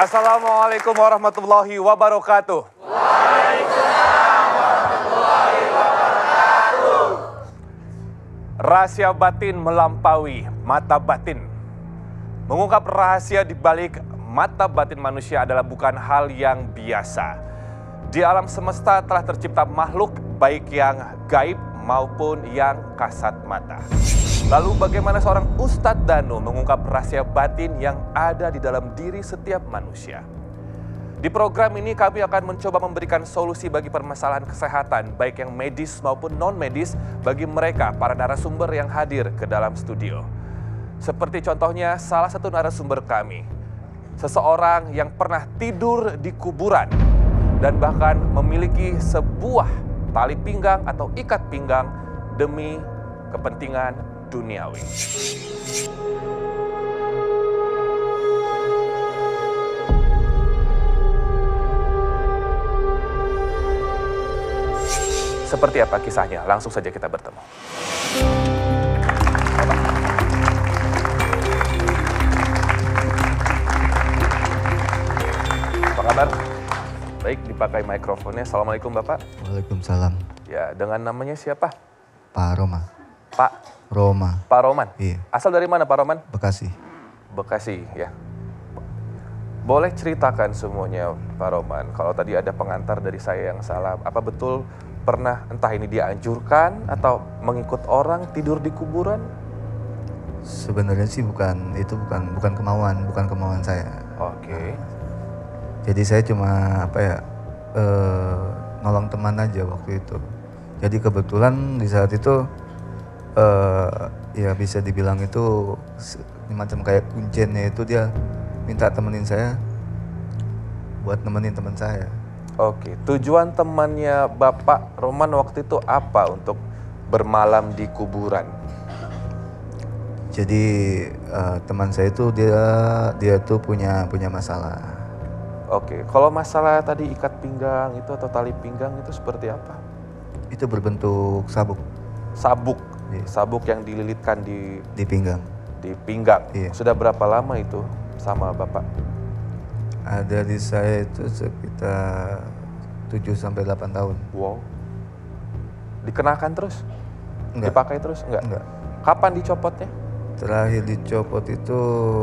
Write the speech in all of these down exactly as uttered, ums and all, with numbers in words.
Assalamualaikum warahmatullahi wabarakatuh. Waalaikumsalam warahmatullahi wabarakatuh. Rahasia batin melampaui mata batin. Mengungkap rahasia di balik mata batin manusia adalah bukan hal yang biasa. Di alam semesta telah tercipta makhluk baik yang gaib maupun yang kasat mata. Lalu bagaimana seorang Ustadz Danu mengungkap rahasia batin yang ada di dalam diri setiap manusia? Di program ini kami akan mencoba memberikan solusi bagi permasalahan kesehatan baik yang medis maupun non-medis bagi mereka para narasumber yang hadir ke dalam studio. Seperti contohnya salah satu narasumber kami, seseorang yang pernah tidur di kuburan dan bahkan memiliki sebuah tali pinggang atau ikat pinggang demi kepentingan duniawi. Seperti apa kisahnya? Langsung saja kita bertemu. Apa kabar? Baik, dipakai mikrofonnya. Assalamualaikum Bapak. Waalaikumsalam. Ya, dengan namanya siapa? Pak Roma. Pak Roma. Pak Roman. Iya. Asal dari mana Pak Roman? Bekasi. Bekasi, ya. Boleh ceritakan semuanya Pak Roman. Kalau tadi ada pengantar dari saya yang salah, apa betul pernah entah ini dianjurkan atau mengikut orang tidur di kuburan? Sebenarnya sih bukan itu bukan bukan kemauan, bukan kemauan saya. Oke. Okay. Jadi saya cuma apa ya eh, nolong teman aja waktu itu. Jadi kebetulan di saat itu Uh, ya bisa dibilang itu macam kayak kuncennya itu dia minta temenin saya buat nemenin teman saya. Oke, tujuan temannya Bapak Roman waktu itu apa untuk bermalam di kuburan? Jadi uh, teman saya itu dia dia tuh punya punya masalah. Oke, kalau masalah tadi ikat pinggang itu atau tali pinggang itu seperti apa? Itu berbentuk sabuk. Sabuk. Iya. Sabuk yang dililitkan di di pinggang. Di pinggang. Iya. Sudah berapa lama itu sama Bapak? Ada di saya itu sekitar tujuh sampai delapan tahun. Wow. Dikenakan terus? Enggak. Dipakai terus? Enggak. Enggak. Kapan dicopotnya? Terakhir dicopot itu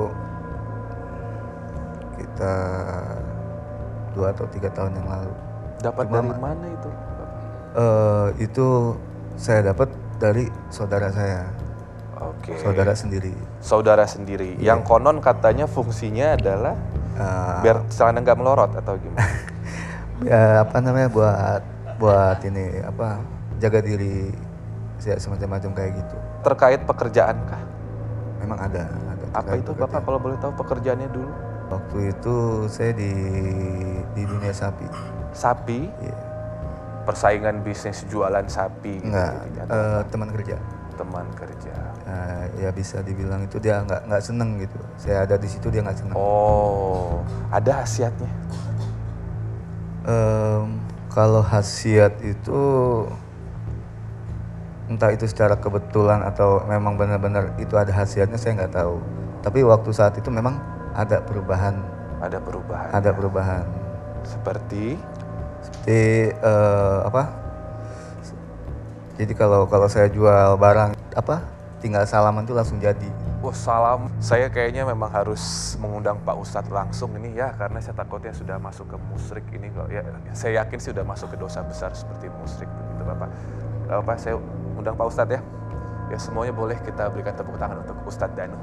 kita dua atau tiga tahun yang lalu. Dapat Cuma, dari mana itu? Uh, itu saya dapat dari saudara saya. Oke. Saudara sendiri. Saudara sendiri. Iya. Yang konon katanya fungsinya adalah uh, biar celana nggak melorot atau gimana? Ya apa namanya buat buat ini apa jaga diri ya semacam-macam kayak gitu. Terkait pekerjaankah? Memang ada. ada Apa itu pekerjaan. Bapak kalau boleh tahu pekerjaannya dulu? Waktu itu saya di di dunia sapi. Sapi? Iya. Persaingan bisnis jualan sapi? Enggak, gitu, uh, teman kerja. Teman kerja. Uh, ya bisa dibilang itu dia nggak nggak seneng gitu. Saya ada di situ dia nggak seneng. Oh, ada khasiatnya? Um, kalau khasiat itu entah itu secara kebetulan atau memang benar-benar itu ada khasiatnya saya nggak tahu. Tapi waktu saat itu memang ada perubahan. Ada perubahan. Ada perubahan. Seperti? Seperti uh, apa? Jadi kalau kalau saya jual barang apa? Tinggal salaman tuh langsung jadi. Wah, salam. Saya kayaknya memang harus mengundang Pak Ustadz langsung ini ya, karena saya takutnya sudah masuk ke musyrik ini kok. Ya, saya yakin sih sudah masuk ke dosa besar seperti musyrik begitu Bapak. Bapak, saya undang Pak Ustadz ya. Ya semuanya boleh kita berikan tepuk tangan untuk Ustadz Danu.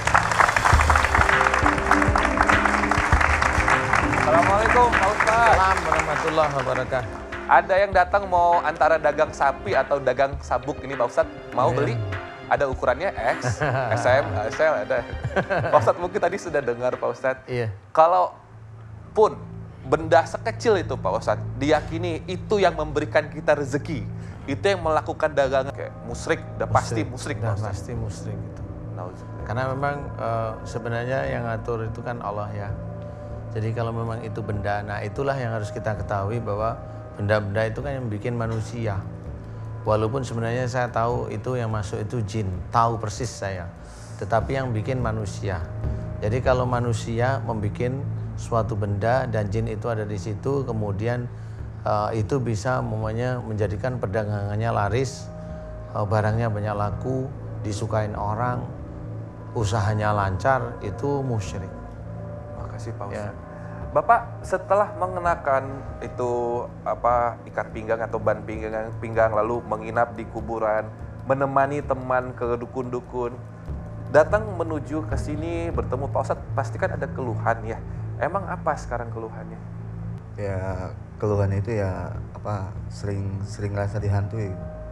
Assalamualaikum Pak Ustadz. Assalamualaikum warahmatullahi wabarakatuh. Ada yang datang mau antara dagang sapi atau dagang sabuk ini Pak Ustadz. Mau Yeah. beli? Ada ukurannya X, S M, S L ada. Pak Ustadz mungkin tadi sudah dengar Pak Ustadz. Iya. Kalau pun benda sekecil itu Pak Ustadz diyakini itu yang memberikan kita rezeki. Itu yang melakukan dagangan kayak musyrik, udah pasti musyrik Udah Pak Ustadz. pasti musyrik itu. Nauzubillah. Karena memang uh, sebenarnya yang ngatur itu kan Allah ya. Jadi kalau memang itu benda, nah itulah yang harus kita ketahui bahwa benda-benda itu kan yang bikin manusia. Walaupun sebenarnya saya tahu itu yang masuk itu jin, tahu persis saya. Tetapi yang bikin manusia. Jadi kalau manusia membuat suatu benda dan jin itu ada di situ, kemudian uh, itu bisa umumnya menjadikan perdagangannya laris, uh, barangnya banyak laku, disukain orang, usahanya lancar, itu musyrik. Makasih Pak Ustadz. Ya. Bapak setelah mengenakan itu apa ikat pinggang atau ban pinggang, pinggang lalu menginap di kuburan, menemani teman ke dukun-dukun, datang menuju ke sini bertemu Pak Ustadz, pastikan ada keluhan ya. Emang apa sekarang keluhannya? Ya keluhan itu ya apa sering sering rasa dihantui.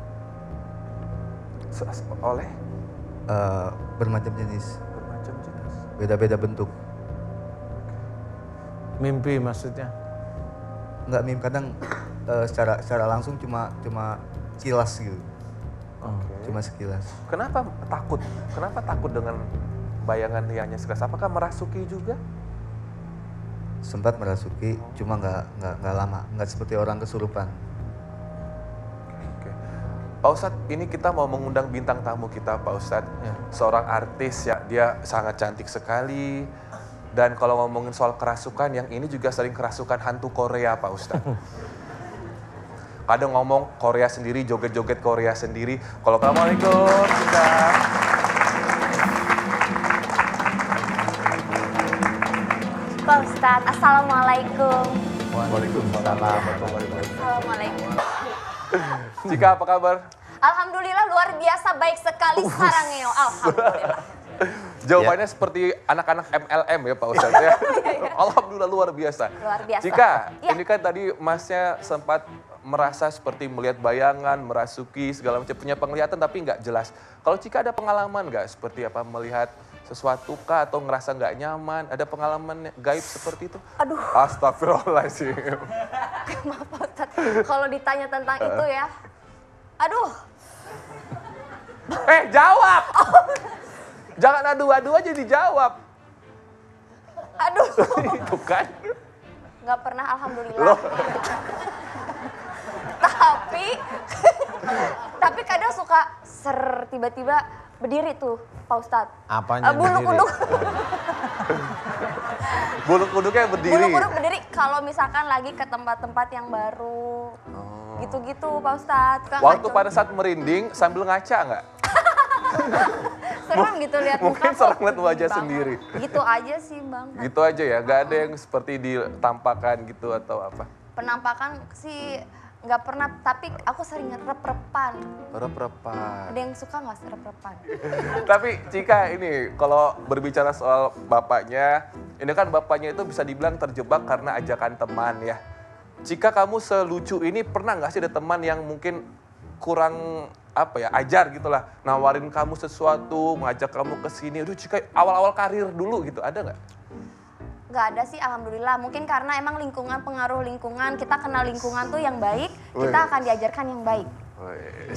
Se- Oleh Eh, bermacam jenis, bermacam jenis. beda-beda bentuk. Mimpi maksudnya? Nggak mim kadang eh, secara secara langsung cuma cuma kilas gitu, Oke. cuma sekilas. Kenapa takut? Kenapa takut dengan bayangan yang hanya sekilas? Apakah merasuki juga? Sempat merasuki, cuma nggak nggak nggak lama, nggak seperti orang kesurupan. Oke. Pak Ustadz, ini kita mau mengundang bintang tamu kita, Pak Ustadz. Ya. Seorang artis ya, dia sangat cantik sekali. Dan kalau ngomongin soal kerasukan, yang ini juga sering kerasukan hantu Korea, Pak Ustadz. Kadang ngomong Korea sendiri, joget-joget Korea sendiri. Kalau Assalamualaikum, kita. Pak Ustadz, Assalamualaikum. Waalaikumsalam. Assalamualaikum. Cika, apa kabar? Alhamdulillah luar biasa baik sekali sarangnya. Alhamdulillah. Jawabannya seperti anak-anak M L M ya Pak Ustadz ya. Alhamdulillah luar biasa. Luar biasa. Cika, Ya. ini kan tadi Masnya sempat merasa seperti melihat bayangan, merasuki segala macam, punya penglihatan tapi nggak jelas. Kalau Cika ada pengalaman nggak seperti apa melihat sesuatu kah atau ngerasa nggak nyaman? Ada pengalaman gaib seperti itu? Aduh. Astagfirullahaladzim. Maaf Pak Ustadz, kalau ditanya tentang itu ya. Aduh, Eh jawab! Jangan adu-adu aja dijawab. aduh. Itu kan. Nggak pernah alhamdulillah. Loh. Tapi, tapi kadang suka ser tiba-tiba berdiri tuh Pak Ustadz. Apanya Eh, bulu berdiri? kuduk. Bulu kuduknya berdiri. Bulu kuduk berdiri kalau misalkan lagi ke tempat-tempat yang baru. Gitu-gitu Pak Ustadz. Suka Waktu ngaco. pada saat merinding sambil ngaca nggak? Serem gitu lihat Mungkin muka serem kok lihat wajah banget. sendiri. Gitu aja sih Bang. Gitu aja ya, nggak ada yang seperti ditampakkan gitu atau apa? Penampakan sih nggak pernah, tapi aku sering rep-repan. Rep-repan. Ada yang suka nggak rep-repan? Tapi Cika ini kalau berbicara soal bapaknya, ini kan bapaknya itu bisa dibilang terjebak karena ajakan teman ya. Cika kamu selucu ini pernah nggak sih ada teman yang mungkin kurang apa ya ajar gitulah, nawarin kamu sesuatu, ngajak kamu ke sini. Aduh Cika awal-awal karir dulu gitu, ada nggak? Nggak ada sih alhamdulillah. Mungkin karena emang lingkungan, pengaruh lingkungan, kita kenal lingkungan tuh yang baik, kita Wih. akan diajarkan yang baik. Wes.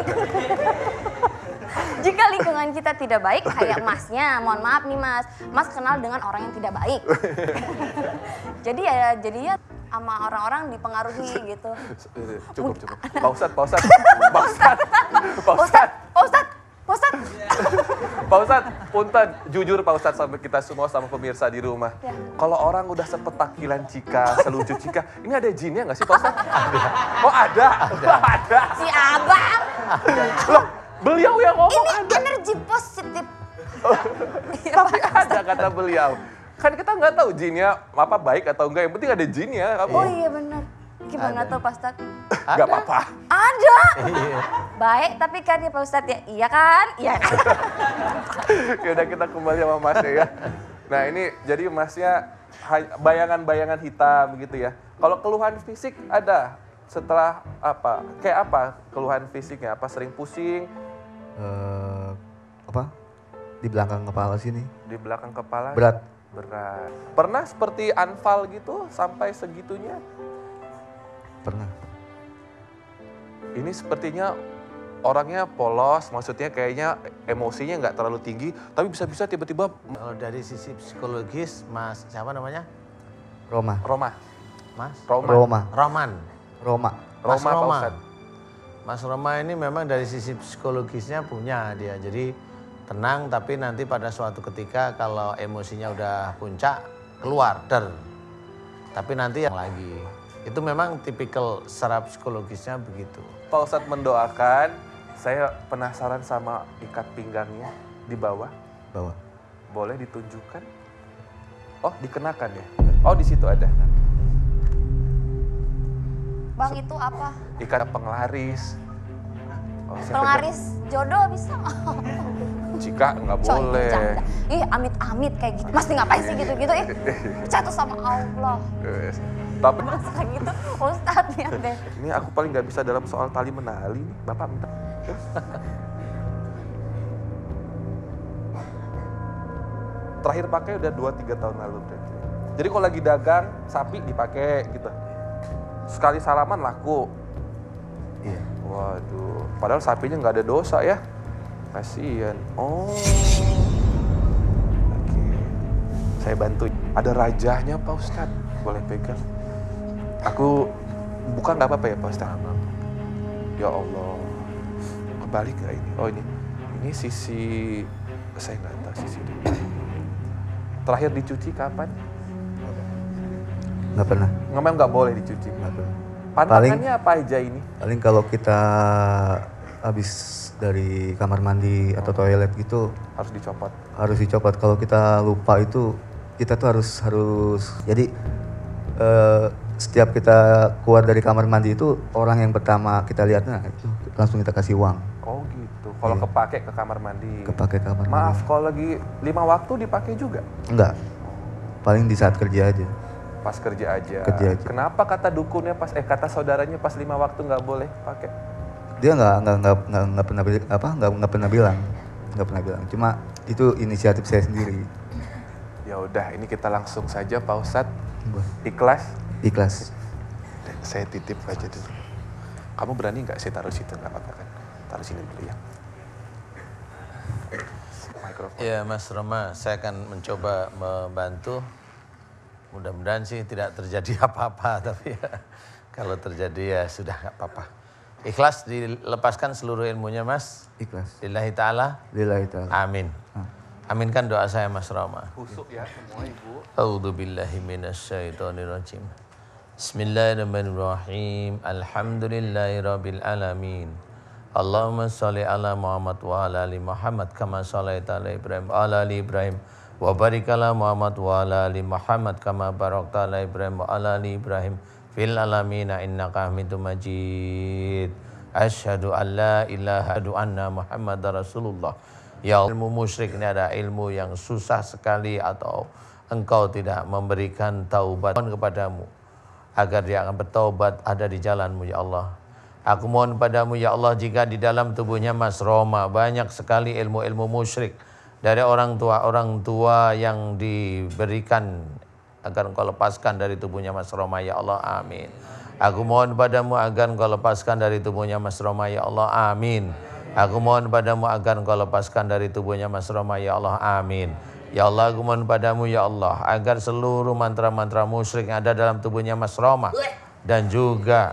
Jika lingkungan kita tidak baik, kayak masnya, mohon maaf nih mas, mas kenal dengan orang yang tidak baik. Jadi ya jadinya sama orang-orang dipengaruhi gitu. Cukup, cukup. Pak Ustadz, Pak Ustadz, Pak Ustadz, Pak Ustad, Ustadz, Ustad, Ustad. Pak Ustadz, punten, jujur Pak Ustadz sampai kita semua sama pemirsa di rumah. Ya. Kalau orang udah sepetakilan Cika, selucu Cika, ini ada jinnya nggak sih Pak Ustadz? Ada. Oh ada? Ada. ada. Si abang, Loh, beliau yang ngomong ini ada. energi positif. Iya, Tapi Pak. ada kata beliau. Kan kita nggak tahu jinnya apa baik atau enggak, yang penting ada jinnya. Kamu. Oh iya benar. Gimana Ada. tuh Pak Ustadz? Nggak apa-apa. Ada. Iya. Baik, tapi kan ya Pak Ustadz ya, iya kan? Iya kan? Ya udah kita kembali sama Masnya ya. Nah ini jadi Masnya ha- bayangan-bayangan hitam gitu ya. Kalau keluhan fisik ada setelah apa? Kayak apa keluhan fisiknya? Apa sering pusing Eh, apa? Di belakang kepala sini. di belakang kepala? Berat. Berat. Pernah seperti anfal gitu sampai segitunya? Pernah. Ini sepertinya orangnya polos, maksudnya kayaknya emosinya nggak terlalu tinggi, tapi bisa-bisa tiba-tiba Kalau dari sisi psikologis, Mas siapa namanya? Roma. Roma, Mas Roma, Roma. Roman. Roma. Mas Roma, Pak Roma. Ustadz. Mas Roma ini memang dari sisi psikologisnya punya dia. Jadi tenang, tapi nanti pada suatu ketika kalau emosinya udah puncak, keluar, der. Tapi nanti yang lagi. Itu memang tipikal secara psikologisnya begitu. Pak Ustadz mendoakan, saya penasaran sama ikat pinggangnya di bawah. Bawah. Boleh ditunjukkan? Oh, dikenakan ya? Oh, di situ ada. Bang itu apa? Ikat penglaris. Oh, saya Penglaris jodoh bisa? pegang. Jika nggak Coy, boleh. bercanda. Ih amit-amit kayak gitu. Mas ngapain sih gitu-gitu? Ih jatuh sama Allah. Yes. Tapi Masa kayak gitu Ustadz lihat deh. ini aku paling nggak bisa dalam soal tali menali nih. Bapak minta. Terakhir pakai udah dua tiga tahun lalu berarti. Jadi kalau lagi dagang sapi dipakai gitu. Sekali salaman laku. Iya. Waduh, padahal sapinya nggak ada dosa ya. Kasian. Oh. Oke. Saya bantu. Ada rajahnya Pak Ustadz. Boleh pegang. Aku buka nggak apa-apa ya Pak Ustadz? Ya Allah. Kebalik nggak ini? Oh ini. Ini sisi, saya nggak tahu sisi ini. Terakhir dicuci kapan? Nggak pernah. Memang nggak boleh dicuci. Nggak pernah. Pantangannya apa aja ini? Paling kalau kita habis dari kamar mandi atau toilet gitu Harus dicopot. harus dicopot. Kalau kita lupa itu kita tuh harus harus jadi eh, setiap kita keluar dari kamar mandi itu orang yang pertama kita lihatnya itu langsung kita kasih uang. Oh gitu. Kalau Iya. kepake ke kamar mandi. Kepake kamar Maaf, mandi. kalau lagi lima waktu dipakai juga? Enggak. Paling di saat kerja aja. Pas kerja aja. Kerja aja. Kenapa kata dukunnya pas, eh kata saudaranya pas lima waktu nggak boleh pakai? Dia nggak nggak nggak nggak nggak pernah bil- apa nggak nggak pernah bilang nggak pernah bilang. Cuma itu inisiatif saya sendiri. Ya udah, ini kita langsung saja Pak Ustadz. Boleh. Ikhlas? Ikhlas. Saya titip aja dulu. Kamu berani nggak saya taruh situ? Nggak apa-apa kan? Taruh sini dulu ya. Mikrofon. Ya Mas Roma, saya akan mencoba membantu. Mudah-mudahan sih tidak terjadi apa-apa, tapi ya, kalau terjadi ya sudah nggak apa-apa. Ikhlas dilepaskan seluruh ilmunya Mas. Ikhlas. Lillahi ta'ala. Lillahi ta'ala. Amin. Aminkan doa saya Mas Roma. Busuk ya semua Ibu. A'udzu billahi minasyaitonir rajim. Bismillahirrahmanirrahim. Alhamdulillahirabbil alamin. Allahumma shalli ala Muhammad wa ala ali Muhammad kama shallaita ala Ibrahim wa ala ali Ibrahim wa barik ala Muhammad wa ala ali Muhammad kama barakta ala Ibrahim wa ala ali Ibrahim fil alamin innaka Hamidum Majid. Asyhadu an la ilaha illallah anna Muhammadar Rasulullah. Ya ilmu musyrik ini ada ilmu yang susah sekali atau engkau tidak memberikan taubat kepadamu agar dia akan bertaubat ada di jalanmu ya Allah. Aku mohon padamu ya Allah jika di dalam tubuhnya Mas Roma banyak sekali ilmu-ilmu musyrik dari orang tua-orang tua yang diberikan agar engkau lepaskan dari tubuhnya Mas Roma ya Allah amin. Aku mohon padamu agar engkau lepaskan dari tubuhnya Mas Roma ya Allah amin. Aku mohon padamu agar engkau lepaskan dari tubuhnya Mas Roma ya Allah amin. Ya Allah aku mohon padamu ya Allah agar seluruh mantra-mantra musyrik yang ada dalam tubuhnya Mas Roma dan juga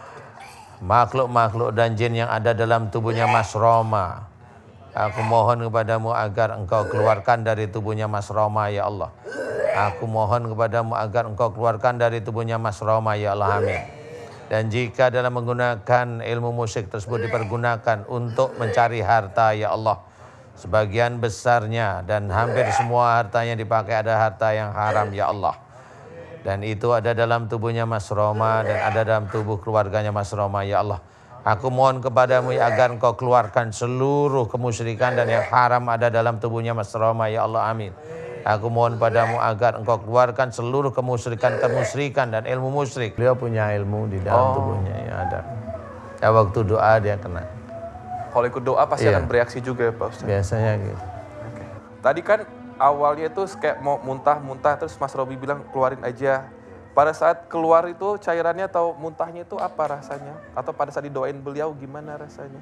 makhluk-makhluk dan jin yang ada dalam tubuhnya Mas Roma. Aku mohon kepadamu agar engkau keluarkan dari tubuhnya Mas Roma ya Allah. Aku mohon kepadamu agar engkau keluarkan dari tubuhnya Mas Roma ya Allah amin. Dan jika dalam menggunakan ilmu musyrik tersebut dipergunakan untuk mencari harta ya Allah, sebagian besarnya dan hampir semua hartanya dipakai ada harta yang haram ya Allah. Dan itu ada dalam tubuhnya Mas Roma dan ada dalam tubuh keluarganya Mas Roma ya Allah. Aku mohon kepadamu ya agar engkau keluarkan seluruh kemusyrikan dan yang haram ada dalam tubuhnya Mas Roma ya Allah amin. Aku mohon padamu agar engkau keluarkan seluruh kemusyrikan-kemusyrikan dan ilmu musyrik. Beliau punya ilmu di dalam Oh. tubuhnya yang ada. Ya waktu doa dia kena. Kalau ikut doa pasti Iya. akan bereaksi juga ya Pak Ustadz. Biasanya gitu. Oke. Tadi kan awalnya itu kayak mau muntah-muntah terus Mas Robi bilang keluarin aja. Pada saat keluar itu cairannya atau muntahnya itu apa rasanya? Atau pada saat didoain beliau gimana rasanya?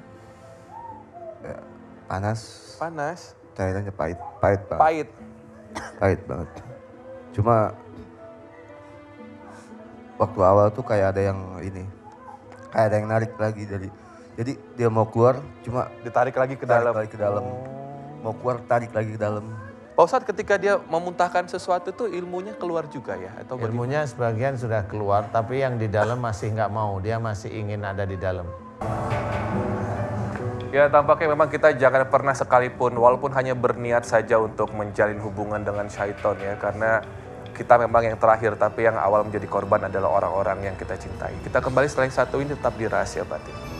Ya, panas. Panas, Cairannya pahit. Pahit banget. pahit. Pahit banget. Cuma waktu awal tuh kayak ada yang ini. Kayak ada yang narik lagi dari. Jadi dia mau keluar cuma Ditarik lagi ke tarik dalam. lagi ke dalam. Oh. Mau keluar tarik lagi ke dalam. Pak Ustadz, ketika dia memuntahkan sesuatu itu ilmunya keluar juga ya? Atau bagaimana? Ilmunya sebagian sudah keluar, tapi yang di dalam masih nggak mau, dia masih ingin ada di dalam. Ya tampaknya memang kita jangan pernah sekalipun, walaupun hanya berniat saja untuk menjalin hubungan dengan syaitan ya. Karena kita memang yang terakhir, tapi yang awal menjadi korban adalah orang-orang yang kita cintai. Kita kembali setelah yang satu ini tetap di Rahasia Batin.